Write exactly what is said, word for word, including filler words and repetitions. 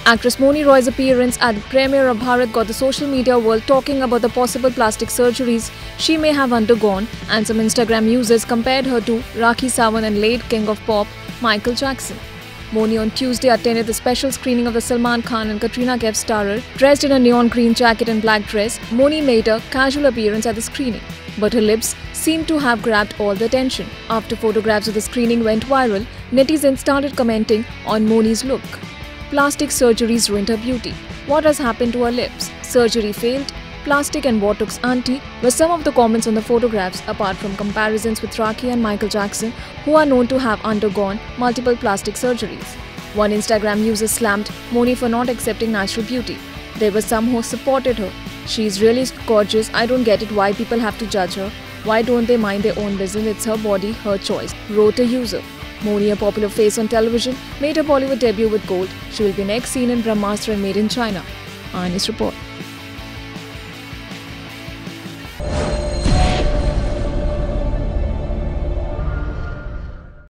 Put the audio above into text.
Actress Mouni Roy's appearance at the premiere of Bharat got the social media world talking about the possible plastic surgeries she may have undergone, and some Instagram users compared her to Rakhi Sawant and late king of pop Michael Jackson. Mouni on Tuesday attended the special screening of the Salman Khan and Katrina Kaif starrer. Dressed in a neon green jacket and black dress, Mouni made a casual appearance at the screening. But her lips seemed to have grabbed all the attention. After photographs of the screening went viral, netizens started commenting on Mouni's look. Plastic surgeries ruined her beauty. What has happened to her lips? Surgery failed. Plastic and what took's auntie were some of the comments on the photographs, apart from comparisons with Rakhi and Michael Jackson, who are known to have undergone multiple plastic surgeries. One Instagram user slammed Mouni for not accepting natural beauty. There were some who supported her. "She's really gorgeous. I don't get it why people have to judge her. Why don't they mind their own business? It's her body, her choice," wrote a user. Mouni, a popular face on television, made her Bollywood debut with Gold. She will be next seen in Brahmastra and Made in China. Eyewitness Report.